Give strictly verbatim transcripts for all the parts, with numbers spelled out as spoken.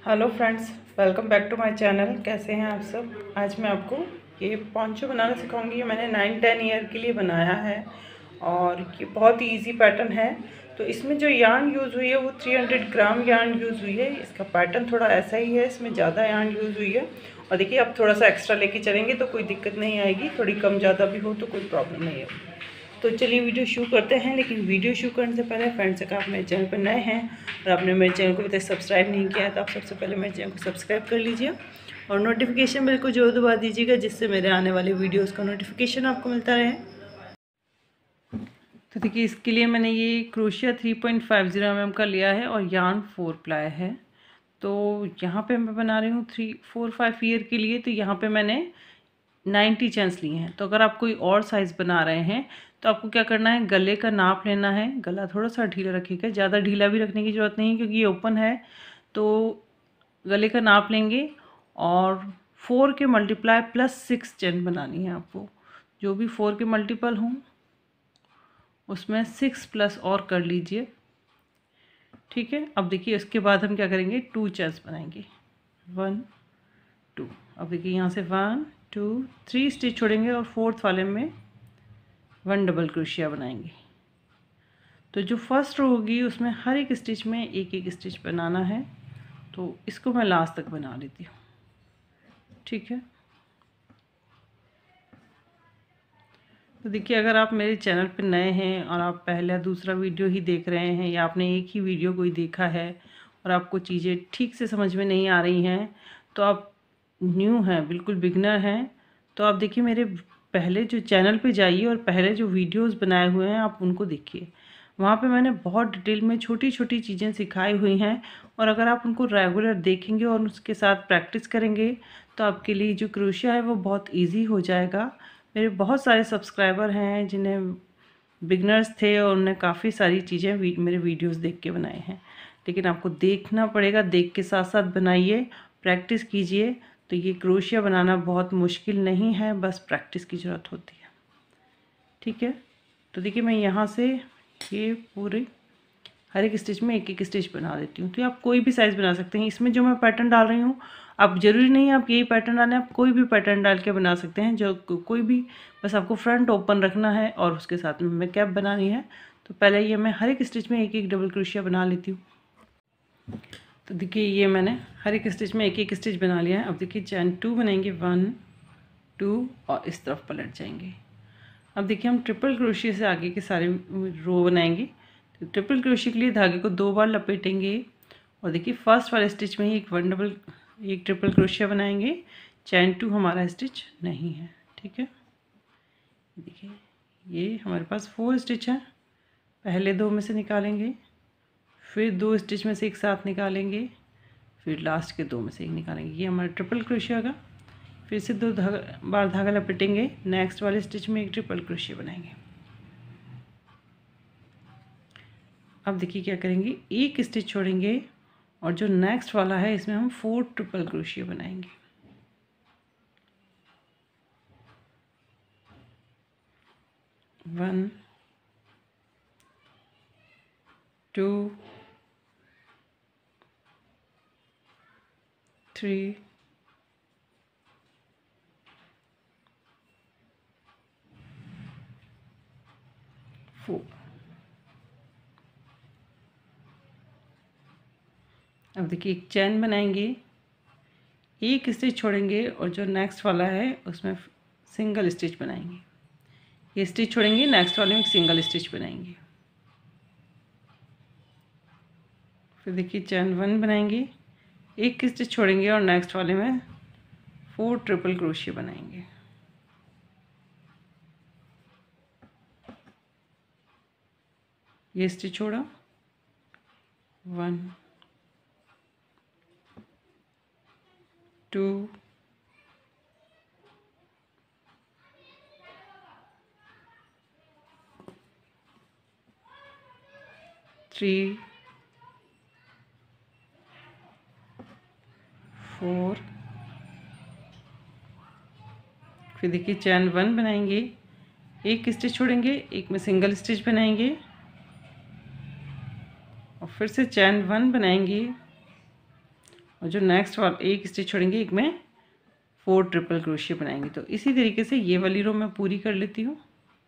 Hello friends, welcome back to my channel. कैसे हैं आप सब। आज मैं आपको ये पोंचो बनाना सिखाऊंगी। ये मैंने नाइन टेन ईयर के लिए बनाया है और ये बहुत ही इजी पैटर्न है। तो इसमें जो यार्न यूज़ हुई है वो तीन सौ ग्राम यार्न यूज़ हुई है। इसका पैटर्न थोड़ा ऐसा ही है, इसमें ज़्यादा यार्न यूज़ हुई है। और देखिए, आप थोड़ा सा एक्स्ट्रा लेके चलेंगे तो कोई दिक्कत नहीं आएगी, थोड़ी कम ज़्यादा भी हो तो कोई प्रॉब्लम नहीं है। तो चलिए वीडियो शुरू करते हैं। लेकिन वीडियो शुरू करने से पहले फ्रेंड्स, अगर आप मेरे चैनल पर नए हैं और आपने मेरे चैनल को अभी तक सब्सक्राइब नहीं किया है तो आप सबसे पहले मेरे चैनल को सब्सक्राइब कर लीजिए और नोटिफिकेशन बेल को जरूर दबा दीजिएगा, जिससे मेरे आने वाले वीडियोस का नोटिफिकेशन आपको मिलता रहे। तो देखिए, इसके लिए मैंने ये crochet three point five zero M M का लिया है और यार्न फोर प्लाई है। तो यहाँ पे मैं बना रही हूँ थ्री फोर फाइव ईयर के लिए। तो यहाँ पे मैंने नाइन्टी चैंस लिए हैं। तो अगर आप कोई और साइज़ बना रहे हैं तो आपको क्या करना है, गले का नाप लेना है। गला थोड़ा सा ढीला रखिएगा, ज़्यादा ढीला भी रखने की ज़रूरत नहीं है क्योंकि ये ओपन है। तो गले का नाप लेंगे और फोर के मल्टीप्लाई प्लस सिक्स चैन बनानी है आपको। जो भी फोर के मल्टीपल हों उसमें सिक्स प्लस और कर लीजिए, ठीक है। अब देखिए, इसके बाद हम क्या करेंगे, टू चैन्स बनाएंगे, वन टू। अब देखिए, यहाँ से वन टू थ्री स्टिच छोड़ेंगे और फोर्थ वाले में वन डबल क्रोशिया बनाएंगे। तो जो फर्स्ट रो होगी उसमें हर एक स्टिच में एक एक स्टिच बनाना है। तो इसको मैं लास्ट तक बना लेती हूँ, ठीक है। तो देखिए, अगर आप मेरे चैनल पर नए हैं और आप पहला दूसरा वीडियो ही देख रहे हैं या आपने एक ही वीडियो कोई देखा है और आपको चीज़ें ठीक से समझ में नहीं आ रही हैं, तो आप न्यू हैं, बिल्कुल बिगनर हैं, तो आप देखिए मेरे पहले जो चैनल पे जाइए और पहले जो वीडियोस बनाए हुए हैं आप उनको देखिए। वहाँ पे मैंने बहुत डिटेल में छोटी छोटी चीज़ें सिखाई हुई हैं और अगर आप उनको रेगुलर देखेंगे और उसके साथ प्रैक्टिस करेंगे तो आपके लिए जो क्रोशिया है वो बहुत ईजी हो जाएगा। मेरे बहुत सारे सब्सक्राइबर हैं जिन्हें बिगनर्स थे और उन्होंने काफ़ी सारी चीज़ें वी, मेरे वीडियोस देख के बनाए हैं। लेकिन आपको देखना पड़ेगा, देख के साथ साथ बनाइए, प्रैक्टिस कीजिए। तो ये क्रोशिया बनाना बहुत मुश्किल नहीं है, बस प्रैक्टिस की ज़रूरत होती है, ठीक है। तो देखिए, मैं यहाँ से ये पूरे हर एक स्टिच में एक एक स्टिच बना देती हूँ। तो आप कोई भी साइज़ बना सकते हैं। इसमें जो मैं पैटर्न डाल रही हूँ, आप ज़रूरी नहीं है आप यही पैटर्न डालें, आप कोई भी पैटर्न डाल के बना सकते हैं, जो कोई भी, बस आपको फ्रंट ओपन रखना है और उसके साथ में हमें कैप बनानी है। तो पहले ये मैं हर एक स्टिच में एक एक डबल क्रोशिया बना लेती हूँ। तो देखिए, ये मैंने हर एक स्टिच में एक एक स्टिच बना लिया है। अब देखिए, चैन टू बनाएंगे, वन टू और इस तरफ पलट जाएंगे। अब देखिए, हम ट्रिपल क्रोशिया से आगे के सारे रो बनाएंगे। तो ट्रिपल क्रोशिया के लिए धागे को दो बार लपेटेंगे और देखिए फर्स्ट वाले स्टिच में ही एक वन डबल एक ट्रिपल क्रोशिया बनाएंगे। चैन टू हमारा स्टिच नहीं है, ठीक है। देखिए, ये हमारे पास फोर स्टिच है। पहले दो में से निकालेंगे, फिर दो स्टिच में से एक साथ निकालेंगे, फिर लास्ट के दो में से एक निकालेंगे। ये हमारा ट्रिपल क्रोशिया का। फिर से दो धागा बार धागा लपेटेंगे, नेक्स्ट वाले स्टिच में एक ट्रिपल क्रोशिया बनाएंगे। अब देखिए क्या करेंगे, एक स्टिच छोड़ेंगे और जो नेक्स्ट वाला है इसमें हम फोर ट्रिपल क्रोशिया बनाएंगे। One two three four. अब देखिए, एक चैन बनाएंगे, एक स्टिच छोड़ेंगे और जो नेक्स्ट वाला है उसमें सिंगल स्टिच बनाएंगे। ये स्टिच छोड़ेंगे, नेक्स्ट वाले में एक सिंगल स्टिच बनाएंगे। फिर देखिए, चैन वन बनाएंगे, एक स्टिच छोड़ेंगे और नेक्स्ट वाले में फोर ट्रिपल क्रोशिया बनाएंगे। ये स्टिच छोड़ा, वन टू थ्री फोर। फिर देखिए, चैन वन बनाएंगे, एक स्टिच छोड़ेंगे, एक में सिंगल स्टिच बनाएंगे और फिर से चैन वन बनाएंगे और जो नेक्स्ट वाला एक स्टिच छोड़ेंगे, एक में फोर ट्रिपल क्रोशिया बनाएंगे। तो इसी तरीके से ये वाली रो मैं पूरी कर लेती हूँ।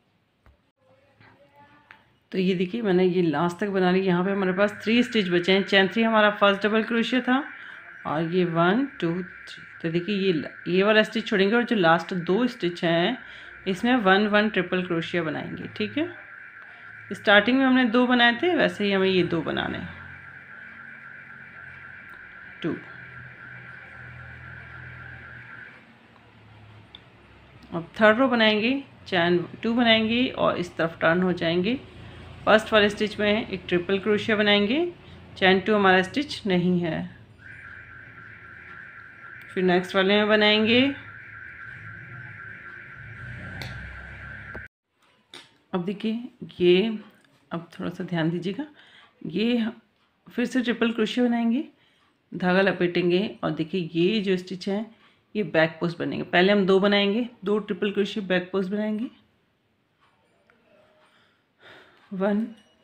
तो ये देखिए मैंने ये लास्ट तक बना ली। यहाँ पे हमारे पास थ्री स्टिच बचे हैं। चैन थ्री हमारा फर्स्ट डबल क्रोशिया था और ये वन टू थ्री। तो देखिए ये ये वाला स्टिच छोड़ेंगे और जो लास्ट दो स्टिच हैं इसमें वन वन ट्रिपल क्रोशिया बनाएंगे। ठीक है, स्टार्टिंग में हमने दो बनाए थे, वैसे ही हमें ये दो बनाने हैं। टू, अब थर्ड रो बनाएंगे, चैन टू बनाएंगे और इस तरफ टर्न हो जाएंगे। फर्स्ट वाले स्टिच में एक ट्रिपल क्रोशिया बनाएंगे, चैन टू हमारा स्टिच नहीं है। फिर नेक्स्ट वाले में बनाएंगे, अब देखिए ये, अब थोड़ा सा ध्यान दीजिएगा, ये फिर से ट्रिपल क्रोशिया बनाएंगे, धागा लपेटेंगे और देखिए ये जो स्टिच है ये बैक पोस्ट बनेंगे। पहले हम दो बनाएंगे, दो ट्रिपल क्रोशिया बैक पोस्ट बनाएंगे, वन,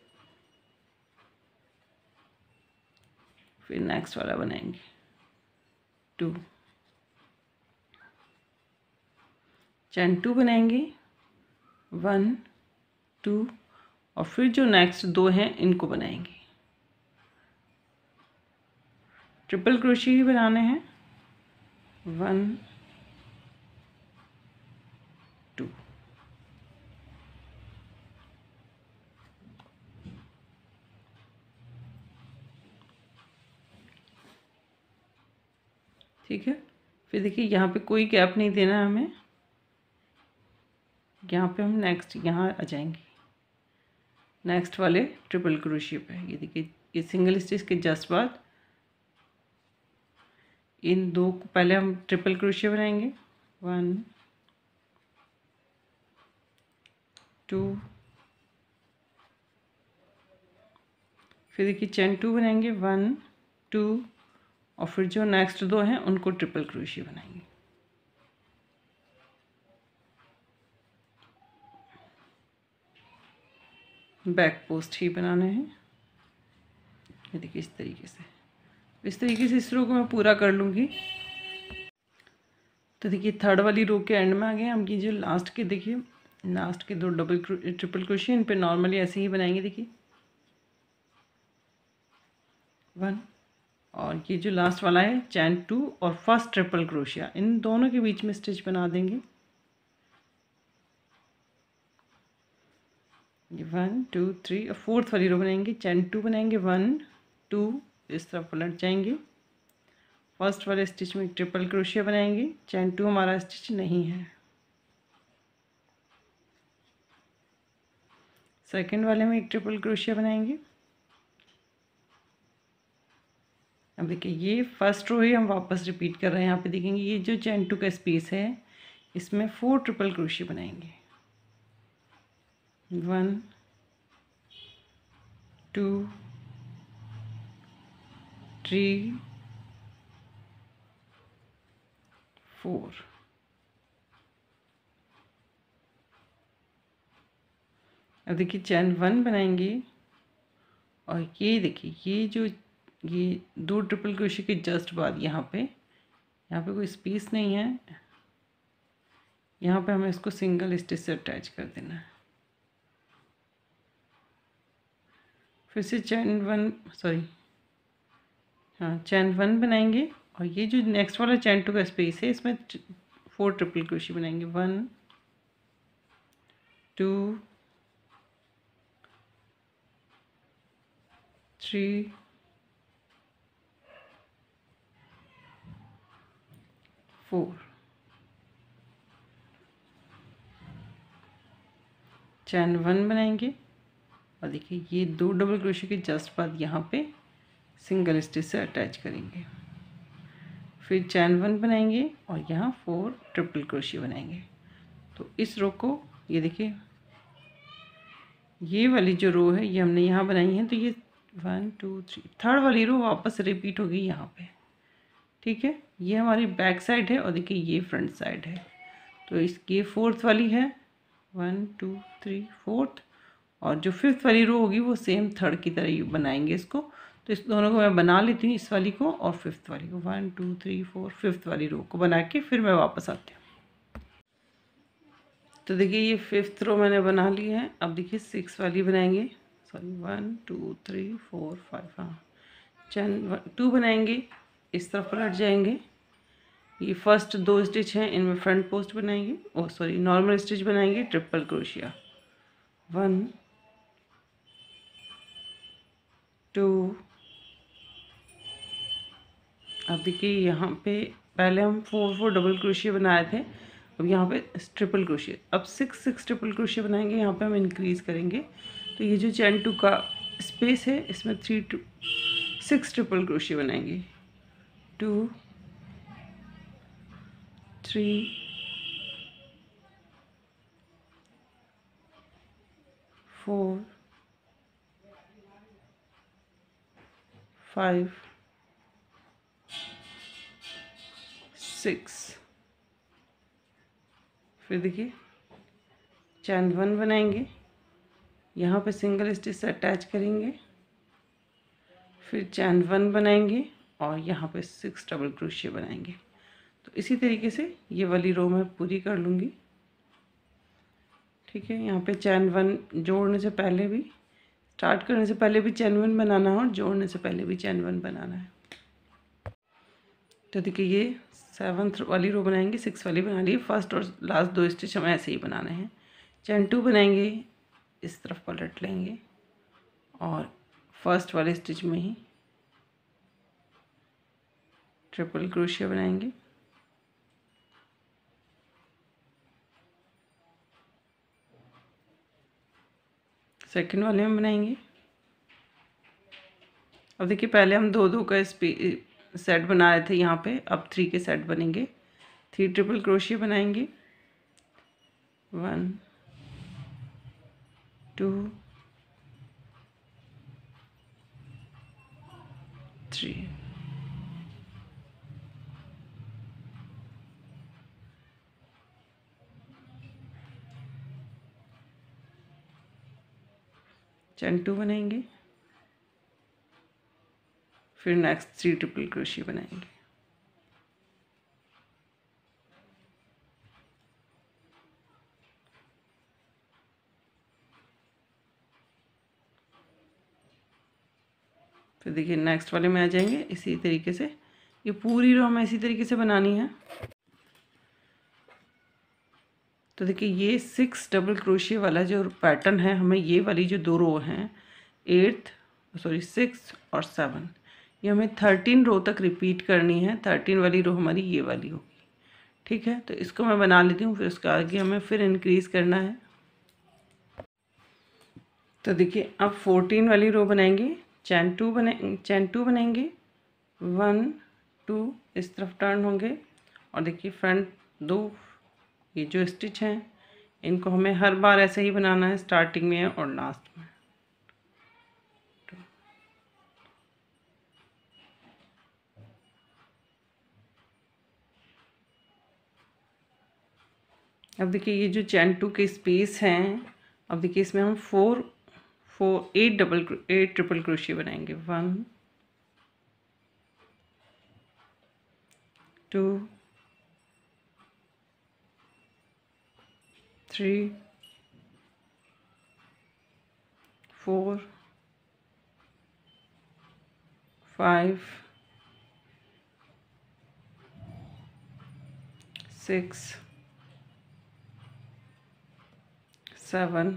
फिर नेक्स्ट वाला बनाएंगे टू, चैन टू बनाएंगे, वन टू, और फिर जो नेक्स्ट दो हैं इनको बनाएंगे। ट्रिपल क्रोशिया ही बनाने हैं, वन टू, ठीक है। फिर देखिए यहाँ पे कोई गैप नहीं देना है हमें, यहाँ पे हम नेक्स्ट यहाँ आ जाएंगे नेक्स्ट वाले ट्रिपल क्रोशिया पे। ये देखिए ये सिंगल स्टिच के जस्ट बाद इन दो को पहले हम ट्रिपल क्रोशिया बनाएंगे, वन टू, फिर देखिए चैन टू बनाएंगे, वन टू, और फिर जो नेक्स्ट दो हैं उनको ट्रिपल क्रोशिया बनाएंगे। बैक पोस्ट ही बनाने हैं। ये देखिए इस तरीके से, इस तरीके से इस रो को मैं पूरा कर लूँगी। तो देखिए थर्ड वाली रो के एंड में आ गए हम। ये जो लास्ट के देखिए लास्ट के दो डबल ट्रिपल क्रोशिया इन पे नॉर्मली ऐसे ही बनाएंगे। देखिए वन, और ये जो लास्ट वाला है चैन टू और फर्स्ट ट्रिपल क्रोशिया, इन दोनों के बीच में स्टिच बना देंगे। ये वन टू थ्री, और फोर्थ वाली रो बनाएंगे, चैन टू बनाएंगे, वन टू, इस तरफ पलट जाएंगे। फर्स्ट वाले स्टिच में ट्रिपल क्रोशिया बनाएंगे, चैन टू हमारा स्टिच नहीं है। सेकंड वाले में एक ट्रिपल क्रोशिया बनाएंगे। अब देखिए ये फर्स्ट रो ही हम वापस रिपीट कर रहे हैं। यहाँ पे देखेंगे ये जो चैन टू का स्पेस है इसमें फोर ट्रिपल क्रोशिया बनाएंगे, वन टू थ्री फोर। अब देखिए चैन वन बनाएंगे और ये देखिए ये जो ये दो ट्रिपल क्रोशिया के जस्ट बाद यहाँ पे यहाँ पे कोई स्पेस नहीं है, यहाँ पे हमें इसको सिंगल स्टिच से अटैच कर देना है। फिर से चैन वन सॉरी हाँ चैन वन बनाएंगे और ये जो नेक्स्ट वाला चैन टू का स्पेस है इसमें फोर ट्रिपल क्रोशिया बनाएंगे, one two three four, chain one बनाएंगे और देखिए ये दो डबल क्रोशिया के जस्ट बाद यहाँ पे सिंगल स्टिच से अटैच करेंगे। फिर चैन वन बनाएंगे और यहाँ फोर ट्रिपल क्रोशिया बनाएंगे। तो इस रो को ये देखिए ये वाली जो रो है ये हमने यहाँ बनाई है, तो ये वन टू थ्री थर्ड वाली रो वापस रिपीट होगी यहाँ पे। ठीक है, ये हमारी बैक साइड है और देखिए ये फ्रंट साइड है। तो इस ये फोर्थ वाली है, वन टू थ्री फोर्थ, और जो फिफ्थ वाली रो होगी वो सेम थर्ड की तरह ही बनाएंगे इसको। तो इस दोनों को मैं बना लेती हूँ, इस वाली को और फिफ्थ वाली को। One two three four, fifth वाली रो को बना के फिर मैं वापस आती हूँ। तो देखिए ये फिफ्थ रो मैंने बना ली है। अब देखिए सिक्स वाली बनाएंगे, sorry one two three four five, हाँ चैन टू बनाएंगे, इस तरफ पलट जाएंगे। ये फर्स्ट दो स्टिच हैं, इनमें फ्रंट पोस्ट बनाएंगे, ओ सॉरी नॉर्मल स्टिच बनाएंगे, ट्रिपल क्रोशिया, वन टू। अब देखिए यहाँ पे पहले हम फोर फोर डबल क्रोशिया बनाए थे, अब यहाँ पे ट्रिपल क्रोशिया, अब सिक्स सिक्स ट्रिपल क्रोशिया बनाएंगे। यहाँ पे हम इंक्रीज करेंगे, तो ये जो चैन टू का स्पेस है इसमें three two six triple crochet बनाएंगे, two three four five six. फिर देखिए चैन वन बनाएंगे, यहाँ पे सिंगल स्टिच से अटैच करेंगे, फिर चैन वन बनाएंगे और यहाँ पे सिक्स डबल क्रोशिया बनाएंगे। तो इसी तरीके से ये वाली रो मैं पूरी कर लूँगी। ठीक है, यहाँ पे चैन वन जोड़ने से पहले भी, स्टार्ट करने से पहले भी चैन वन बनाना है और जोड़ने से पहले भी चैन वन बनाना है। तो देखिए ये सेवन्थ वाली रो बनाएंगे, सिक्स वाली बना ली, फर्स्ट और लास्ट दो स्टिच हमें ऐसे ही बनाने हैं। चैन टू बनाएंगे, इस तरफ पलट लेंगे और फर्स्ट वाले स्टिच में ही ट्रिपल क्रोशिया बनाएंगे, सेकंड वाले में बनाएंगे। अब देखिए पहले हम दो दो का सेट बना रहे थे यहाँ पे, अब थ्री के सेट बनेंगे, थ्री ट्रिपल क्रोशिया बनाएंगे, one two three, chain two बनाएंगे, फिर नेक्स्ट थ्री ट्रिपल क्रोशिया बनाएंगे। फिर देखिए नेक्स्ट वाले में आ जाएंगे इसी तरीके से, ये पूरी रो हमें इसी तरीके से बनानी है। तो देखिए ये सिक्स डबल क्रोशिया वाला जो पैटर्न है, हमें ये वाली जो दो रो हैं, एट्थ सॉरी सिक्स और सेवन, ये हमें थर्टीन रो तक रिपीट करनी है। थर्टीन वाली रो हमारी ये वाली होगी। ठीक है, तो इसको मैं बना लेती हूँ, फिर उसके आगे हमें फिर इंक्रीज़ करना है। तो देखिए अब फोर्टीन वाली रो बनाएंगे, चैन टू बने चैन टू बनाएंगे, वन टू इस तरफ टर्न होंगे और देखिए फ्रंट दो ये जो स्टिच हैं इनको हमें हर बार ऐसे ही बनाना है, स्टार्टिंग में और लास्ट में। अब देखिए ये जो चैन टू के स्पेस हैं, अब देखिए इसमें हम four four eight double eight triple crochet बनाएंगे, one two three four five six seven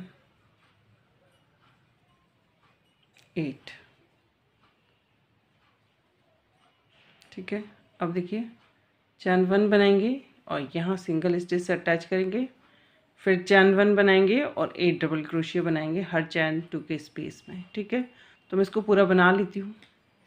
eight. ठीक है, अब देखिए चैन वन बनाएंगे और यहाँ सिंगल स्टिच से अटैच करेंगे, फिर चैन वन बनाएंगे और एट डबल क्रोशिया बनाएंगे हर चैन टू के स्पेस में। ठीक है, तो मैं इसको पूरा बना लेती हूँ।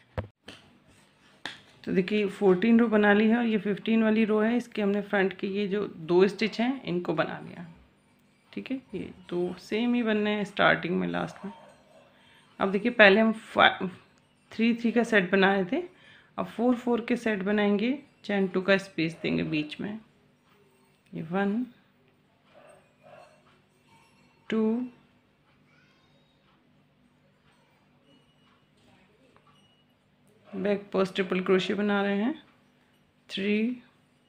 तो देखिए फोर्टीन रो बना ली है और ये फिफ्टीन वाली रो है, इसके हमने फ्रंट के ये जो दो स्टिच हैं इनको बना लिया। ठीक है, ये दो सेम ही बनने हैं स्टार्टिंग में लास्ट में। अब देखिए पहले हम फाइव थ्री थ्री का सेट बनाए थे, अब फोर फोर के सेट बनाएंगे, चैन टू का स्पेस देंगे बीच में, ये one two back post triple crochet बना रहे हैं, थ्री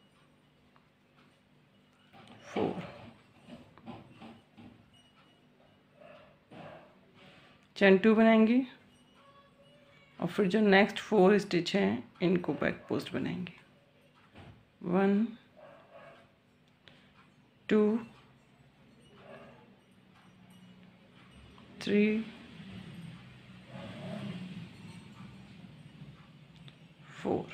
फोर, चैन टू बनाएंगे और फिर जो नेक्स्ट फोर स्टिच हैं इनको बैक पोस्ट बनाएंगे, वन टू थ्री फोर।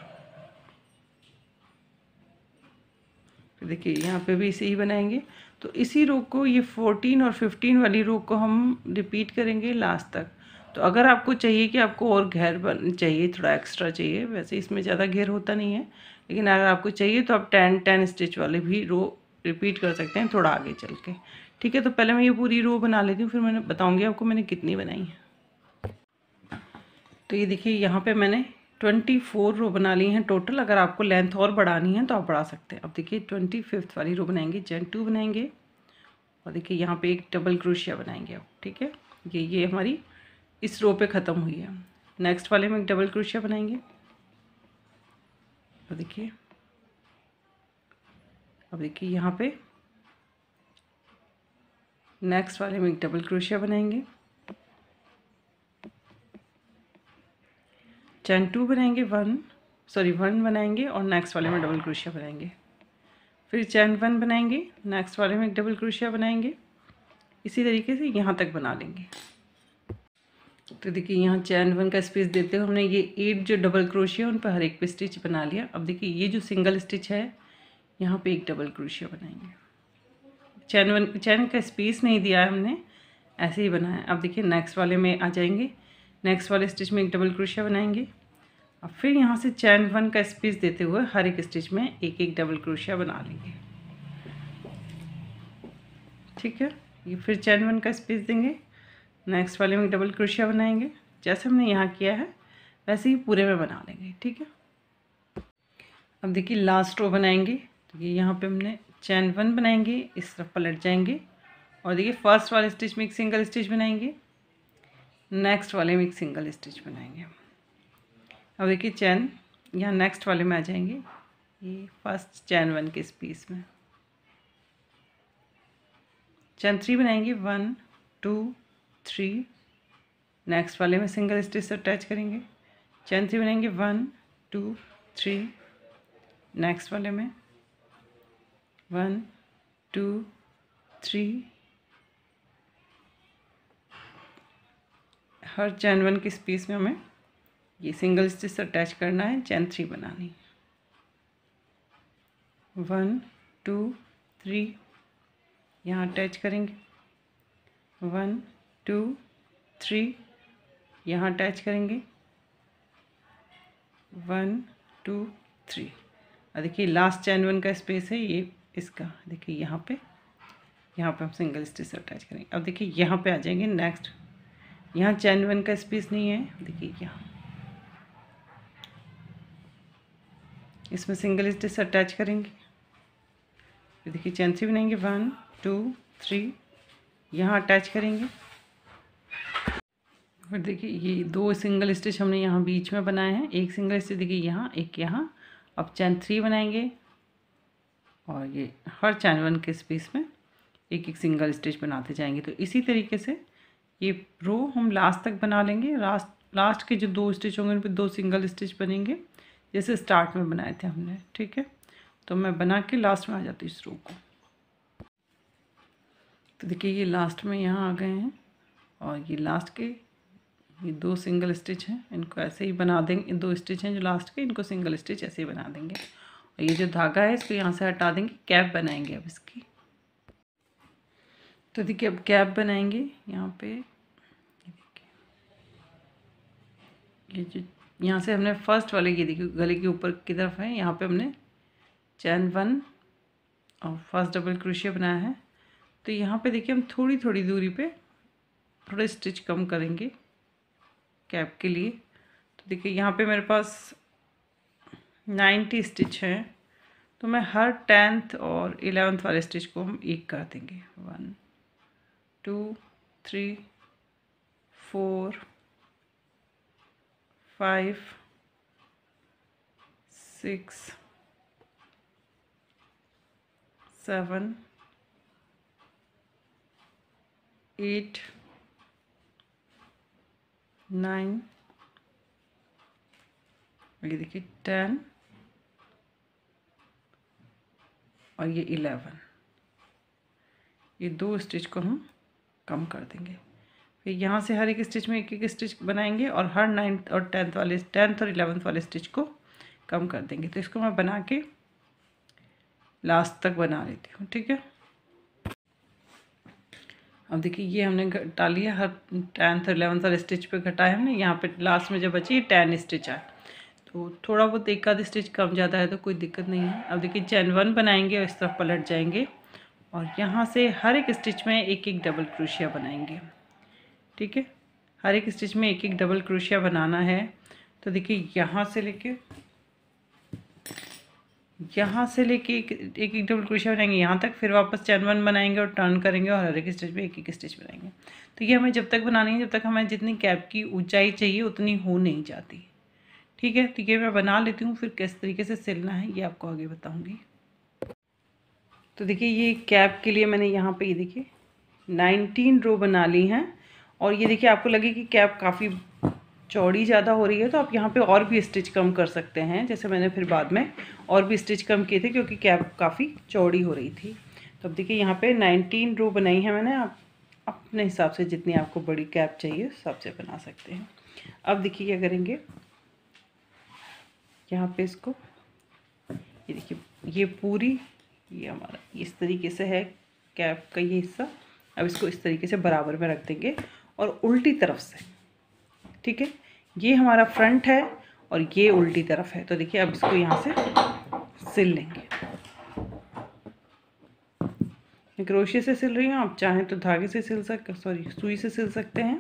फिर देखिए यहाँ पे भी इसे ही बनाएंगे। तो इसी रो को, ये फोर्टीन और फिफ्टीन वाली रो को हम रिपीट करेंगे लास्ट तक। तो अगर आपको चाहिए कि आपको और घेर बन चाहिए, थोड़ा एक्स्ट्रा चाहिए, वैसे इसमें ज़्यादा घेर होता नहीं है, लेकिन अगर आपको चाहिए तो आप टेन टेन स्टिच वाले भी रो रिपीट कर सकते हैं थोड़ा आगे चल के। ठीक है, तो पहले मैं ये पूरी रो बना लेती हूँ, फिर मैंने बताऊँगी आपको मैंने कितनी बनाई है। तो ये देखिए यहाँ पे मैंने ट्वेंटी फोर रो बना ली हैं टोटल। अगर आपको लेंथ और बढ़ानी है तो आप बढ़ा सकते हैं। अब देखिए ट्वेंटी फिफ्थ वाली रो बनाएंगे, चैन टू बनाएंगे और देखिए यहाँ पे एक डबल क्रोशिया बनाएंगे अब। ठीक है, ये ये हमारी इस रो पे ख़त्म हुई है। नेक्स्ट वाले में एक डबल क्रोशिया बनाएंगे और देखिए अब देखिए यहाँ पे नेक्स्ट वाले में एक डबल क्रोशिया बनाएंगे, चैन टू बनाएंगे, वन सॉरी वन बनाएंगे और नेक्स्ट वाले में डबल क्रोशिया बनाएंगे, फिर चैन वन बनाएंगे, नेक्स्ट वाले में एक डबल क्रोशिया बनाएंगे। इसी तरीके से यहाँ तक बना लेंगे। तो देखिए यहाँ चैन वन का स्पेस देते हुए हमने ये एट जो डबल क्रोशिया उन पर हर एक पे स्टिच बना लिया। अब देखिए ये जो सिंगल स्टिच है यहाँ पे एक डबल क्रोशिया बनाएंगे। चैन वन चैन का स्पेस नहीं दिया है हमने, ऐसे ही बनाया। अब देखिए नेक्स्ट वाले में आ जाएंगे, नेक्स्ट वाले स्टिच में एक डबल क्रोशिया बनाएंगे। अब फिर यहाँ से चैन वन का स्पेस देते हुए हर एक स्टिच में एक एक डबल क्रोशिया बना लेंगे। ठीक है, ये फिर चैन वन का स्पेस देंगे, नेक्स्ट वाले में डबल क्रोशिया बनाएंगे। जैसे हमने यहाँ किया है वैसे ही पूरे में बना लेंगे। ठीक है, अब देखिए लास्ट रो बनाएंगे। तो ये यहाँ पे हमने चैन वन बनाएंगे, इस तरफ पलट जाएंगे और देखिए फर्स्ट वाले स्टिच में एक सिंगल स्टिच बनाएंगे, नेक्स्ट वाले में एक सिंगल स्टिच बनाएंगे। अब देखिए चैन यहाँ नेक्स्ट वाले में आ जाएंगे, ये फर्स्ट चैन वन के स्पेस में चैन थ्री बनाएंगे, वन टू थ्री, नेक्स्ट वाले में सिंगल स्टिच से अटैच करेंगे, चैन थ्री बनाएंगे, वन टू थ्री, नेक्स्ट वाले में वन टू थ्री, हर चैन वन के स्पेस में हमें ये सिंगल स्टिच से अटैच करना है, चैन थ्री बनानी, वन टू थ्री, यहाँ अटैच करेंगे, वन टू थ्री, यहाँ अटैच करेंगे, वन टू थ्री। और देखिए लास्ट चैन वन का स्पेस है ये इसका, देखिए यहाँ पे यहाँ पे हम सिंगल स्टिच से अटैच करेंगे। अब देखिए यहाँ पे आ जाएंगे नेक्स्ट, यहाँ चैन वन का स्पेस नहीं है, देखिए यहाँ इसमें सिंगल स्टिच से अटैच करेंगे, फिर देखिए चैन थ्री बनाएंगे, वन टू थ्री, यहाँ अटैच करेंगे, फिर देखिए ये दो सिंगल स्टिच हमने यहाँ बीच में बनाए हैं, एक सिंगल स्टिच देखिए यहाँ एक यहाँ। अब चैन थ्री बनाएंगे और ये हर चैन वन के स्पेस में एक एक सिंगल स्टिच बनाते जाएंगे। तो इसी तरीके से ये रो हम लास्ट तक बना लेंगे। लास्ट लास्ट के जो दो स्टिच होंगे उन पर दो सिंगल स्टिच बनेंगे जैसे स्टार्ट में बनाए थे हमने। ठीक है, तो मैं बना के लास्ट में आ जाती हूँ इस रो को। तो देखिए ये लास्ट में यहाँ आ गए हैं और ये लास्ट के ये दो सिंगल स्टिच हैं, इनको ऐसे ही बना देंगे। दो स्टिच हैं जो लास्ट के, इनको सिंगल स्टिच ऐसे ही बना देंगे और ये जो धागा है इसको यहाँ से हटा देंगे, कैप बनाएंगे अब इसकी। तो देखिए अब कैप बनाएंगे यहाँ पे, ये जो यहाँ से हमने फर्स्ट वाले की देखिए गले के ऊपर की तरफ है, यहाँ पे हमने चैन वन और फर्स्ट डबल क्रोशिया बनाया है। तो यहाँ पे देखिए हम थोड़ी थोड़ी दूरी पे थोड़े स्टिच कम करेंगे कैप के लिए। तो देखिए यहाँ पे मेरे पास नाइन्टी स्टिच हैं, तो मैं हर टेंथ और इलेवेंथ वाले स्टिच को हम एक कर देंगे, one two three four five six, seven, eight, nine, ये देखिए टेन और ये इलेवन। ये दो स्टिच को हम कम कर देंगे। फिर यहाँ से हर एक स्टिच में एक एक स्टिच बनाएंगे और हर नाइन्थ और टेंथ वाले टेंथ और इलेवेंथ वाले स्टिच को कम कर देंगे। तो इसको मैं बना के लास्ट तक बना लेती हूँ, ठीक है। अब देखिए ये हमने घटा लिया, हर टेंथ और इलेवेंथ वाले स्टिच पे घटाया हमने। यहाँ पे लास्ट में जब बची टेन स्टिच आए, तो थोड़ा बहुत एक आध स्टिच कम ज़्यादा है तो कोई दिक्कत नहीं है। अब देखिए चैन वन बनाएंगे और इस तरफ पलट जाएंगे और यहाँ से हर एक स्टिच में एक एक डबल क्रोशिया बनाएंगे, ठीक है। हर एक स्टिच में एक एक डबल क्रोशिया बनाना है। तो देखिए यहाँ से लेके यहाँ से लेके एक एक एक डबल क्रोशिया बनाएंगे यहाँ तक, फिर वापस चैन वन बनाएंगे और टर्न करेंगे और हर एक स्टिच में एक एक स्टिच बनाएंगे। तो ये हमें जब तक बनानी है जब तक हमें जितनी कैप की ऊंचाई चाहिए उतनी हो नहीं जाती, ठीक है। तो ये मैं बना लेती हूँ, फिर किस तरीके से सिलना है ये आपको आगे बताऊँगी। तो देखिए ये कैप के लिए मैंने यहाँ पे ये देखिए नाइनटीन रो बना ली हैं। और ये देखिए आपको लगे कि कैप काफ़ी चौड़ी ज़्यादा हो रही है तो आप यहाँ पे और भी स्टिच कम कर सकते हैं, जैसे मैंने फिर बाद में और भी स्टिच कम किए थे क्योंकि कैप काफ़ी चौड़ी हो रही थी। तो अब देखिए यहाँ पे नाइनटीन रो बनाई है मैंने। आप अपने हिसाब से जितनी आपको बड़ी कैप चाहिए उस हिसाब से बना सकते हैं। अब देखिए क्या करेंगे, यहाँ पे इसको ये देखिए ये पूरी ये हमारा इस तरीके से है कैप का ये हिस्सा। अब इसको इस तरीके से बराबर में रख देंगे और उल्टी तरफ से, ठीक है। ये हमारा फ्रंट है और ये उल्टी तरफ है। तो देखिए अब इसको यहाँ से सिल लेंगे। मैं क्रोशिया से सिल रही हूँ, आप चाहें तो धागे से सिल सकते सॉरी सुई से सिल सकते हैं।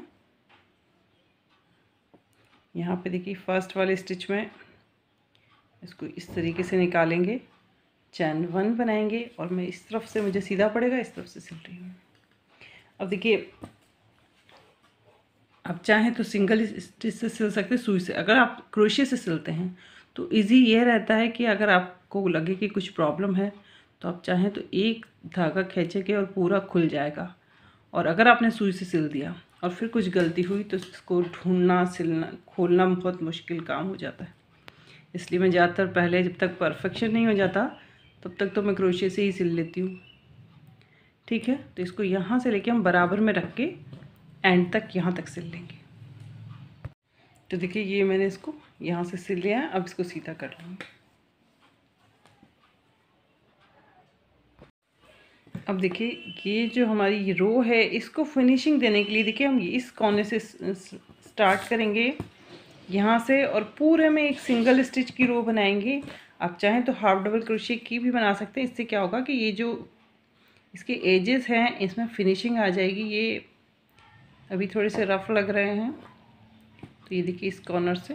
यहाँ पे देखिए फर्स्ट वाले स्टिच में इसको इस तरीके से निकालेंगे, चैन वन बनाएंगे और मैं इस तरफ से मुझे सीधा पड़ेगा इस तरफ से सिल रही हूँ। अब देखिए आप चाहें तो सिंगल स्टिच से सिल सकते हैं सुई से। अगर आप क्रोशिया से सिलते हैं तो इजी ये रहता है कि अगर आपको लगे कि कुछ प्रॉब्लम है तो आप चाहें तो एक धागा खींचेंगे और पूरा खुल जाएगा। और अगर आपने सुई से सिल दिया और फिर कुछ गलती हुई तो इसको ढूंढना सिलना खोलना बहुत मुश्किल काम हो जाता है। इसलिए मैं ज़्यादातर पहले जब तक परफेक्शन नहीं हो जाता तब तक तो मैं क्रोशिया से ही सिल लेती हूँ, ठीक है। तो इसको यहाँ से लेके हम बराबर में रख के एंड तक यहाँ तक सिल लेंगे। तो देखिए ये मैंने इसको यहाँ से सिल लिया है। अब इसको सीधा कर लूँगी। अब देखिए ये जो हमारी ये रो है इसको फिनिशिंग देने के लिए देखिए हम इस कोने से स्टार्ट करेंगे यहाँ से और पूरे में एक सिंगल स्टिच की रो बनाएंगे। आप चाहें तो हाफ डबल क्रोशिया की भी बना सकते हैं। इससे क्या होगा कि ये जो इसके एजेस हैं इसमें फिनिशिंग आ जाएगी। ये अभी थोड़े से रफ लग रहे हैं तो ये देखिए इस कॉर्नर से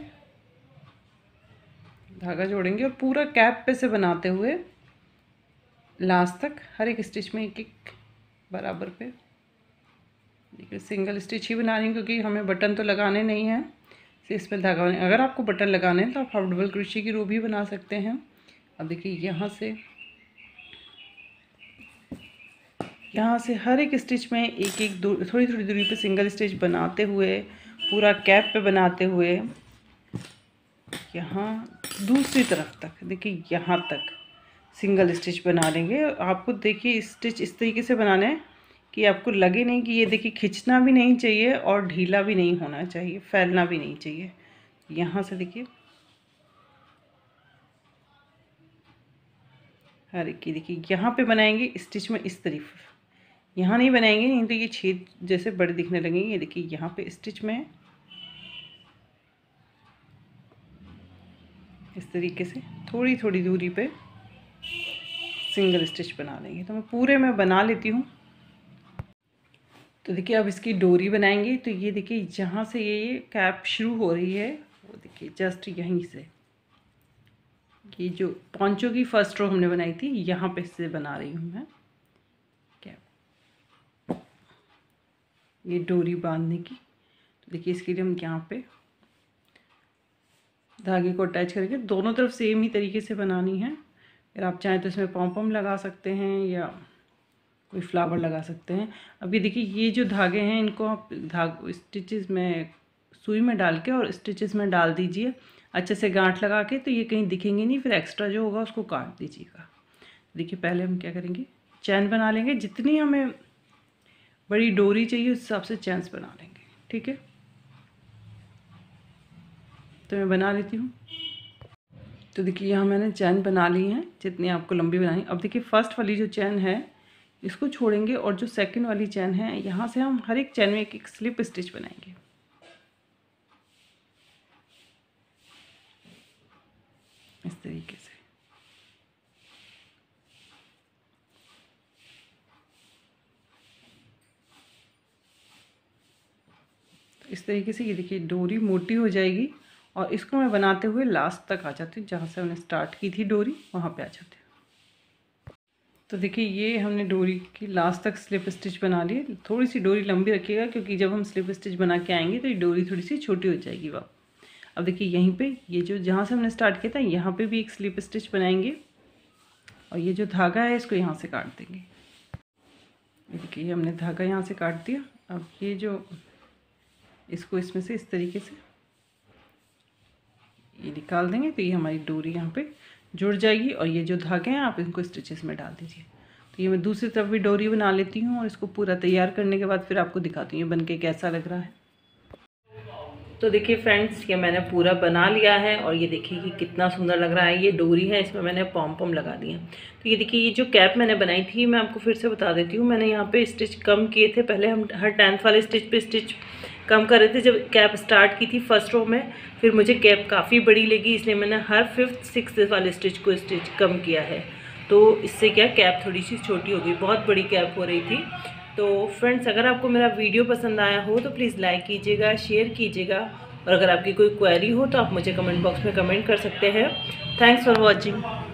धागा जोड़ेंगे और पूरा कैप पे से बनाते हुए लास्ट तक हर एक स्टिच में एक एक बराबर पे देखिए सिंगल स्टिच ही बना रही हूँ क्योंकि हमें बटन तो लगाने नहीं हैं, सिर्फ इसमें धागा। अगर आपको बटन लगाने हैं तो आप हाफ डबल क्रोशिया की रो भी बना सकते हैं। अब देखिए यहाँ से यहाँ से हर एक स्टिच में एक एक दो थोड़ी थोड़ी दूरी पे सिंगल स्टिच बनाते हुए पूरा कैप पे बनाते हुए यहाँ दूसरी तरफ तक देखिए यहाँ तक सिंगल स्टिच बना लेंगे। आपको देखिए स्टिच इस तरीके से बनाना है कि आपको लगे नहीं कि ये देखिए खिंचना भी नहीं चाहिए और ढीला भी नहीं होना चाहिए, फैलना भी नहीं चाहिए। यहाँ से देखिए हर एक की देखिए यहाँ पे बनाएंगे स्टिच में इस तरफ, यहाँ नहीं बनाएंगे नहीं तो ये छेद जैसे बड़े दिखने लगेंगे। ये देखिए यहाँ पे स्टिच में इस तरीके से थोड़ी थोड़ी दूरी पे सिंगल स्टिच बना लेंगे। तो मैं पूरे में बना लेती हूँ। तो देखिए अब इसकी डोरी बनाएंगे। तो ये देखिए जहाँ से ये कैप शुरू हो रही है वो देखिए जस्ट यहीं से ये जो पॉन्चो की फर्स्ट रो हमने बनाई थी यहाँ पे से बना रही हूँ मैं कैप, ये डोरी बांधने की। तो देखिए इसके लिए हम यहाँ पे धागे को अटैच करके दोनों तरफ सेम ही तरीके से बनानी है। अगर आप चाहें तो इसमें पॉम पॉम लगा सकते हैं या कोई फ्लावर लगा सकते हैं। अभी देखिए ये जो धागे हैं इनको आप धाग स्टिचेस में सुई में डाल के और स्टिचेस में डाल दीजिए अच्छे से गांठ लगा के, तो ये कहीं दिखेंगे नहीं, फिर एक्स्ट्रा जो होगा उसको काट दीजिएगा। देखिए पहले हम क्या करेंगे, चैन बना लेंगे। जितनी हमें बड़ी डोरी चाहिए उस हिसाब से चैन्स बना लेंगे, ठीक है। तो मैं बना लेती हूँ। तो देखिए यहाँ मैंने चैन बना ली है जितनी आपको लंबी बनानी। अब देखिए फर्स्ट वाली जो चैन है इसको छोड़ेंगे और जो सेकंड वाली चैन है यहाँ से हम हर एक चैन में एक एक स्लिप स्टिच बनाएंगे। इस तरीके से इस तरीके से ये देखिए डोरी मोटी हो जाएगी और इसको मैं बनाते हुए लास्ट तक आ जाती हूँ, जहाँ से हमने स्टार्ट की थी डोरी वहाँ पे आ जाते हैं। तो देखिए ये हमने डोरी की लास्ट तक स्लिप स्टिच बना ली। थोड़ी सी डोरी लंबी रखिएगा क्योंकि जब हम स्लिप स्टिच बना के आएंगे तो ये डोरी थोड़ी सी छोटी हो जाएगी वह। अब देखिए यहीं पे ये जो जहाँ से हमने स्टार्ट किया था यहाँ पे भी एक स्लिप स्टिच बनाएंगे और ये जो धागा है इसको यहाँ से काट देंगे। देखिए ये हमने धागा यहाँ से काट दिया। अब ये जो इसको इसमें से इस तरीके से ये निकाल देंगे तो ये हमारी डोरी यहाँ पे जुड़ जाएगी और ये जो धागे हैं आप इनको स्टिचेस में डाल दीजिए। तो ये मैं दूसरी तरफ भी डोरी बना लेती हूँ और इसको पूरा तैयार करने के बाद फिर आपको दिखाती हूँ ये बनके कैसा लग रहा है। तो देखिए फ्रेंड्स ये मैंने पूरा बना लिया है और ये देखिए कि कितना सुंदर लग रहा है। ये डोरी है, इसमें मैंने पॉम पॉम लगा दिए। तो ये देखिए ये जो कैप मैंने बनाई थी मैं आपको फिर से बता देती हूँ। मैंने यहाँ पे स्टिच कम किए थे, पहले हम हर टेंथ वाले स्टिच पे स्टिच कम कर रहे थे जब कैप स्टार्ट की थी फर्स्ट रो में। फिर मुझे कैप काफ़ी बड़ी लगी इसलिए मैंने हर फिफ्थ सिक्स वाले स्टिच को स्टिच कम किया है। तो इससे क्या कैप थोड़ी सी छोटी हो गई, बहुत बड़ी कैप हो रही थी। तो फ्रेंड्स अगर आपको मेरा वीडियो पसंद आया हो तो प्लीज़ लाइक कीजिएगा, शेयर कीजिएगा और अगर आपकी कोई क्वेरी हो तो आप मुझे कमेंट बॉक्स में कमेंट कर सकते हैं। Thanks for watching.